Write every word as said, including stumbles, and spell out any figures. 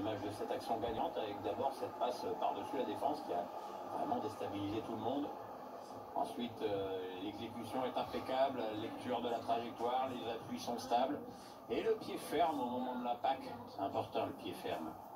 l'image de cette action gagnante, avec d'abord cette passe par-dessus la défense qui a vraiment déstabilisé tout le monde. Ensuite, euh, l'exécution est impeccable, la lecture de la trajectoire, les appuis sont stables. Et le pied ferme au moment de la P A C. C'est important, le pied ferme.